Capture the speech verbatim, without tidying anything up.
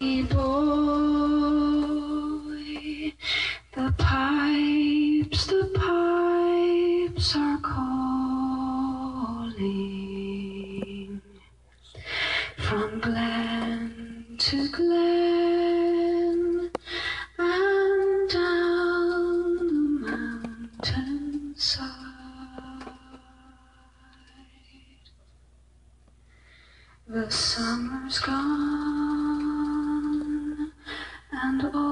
boy, the pipes, the pipes are calling from glen to glen and down the mountainside. The summer's gone and all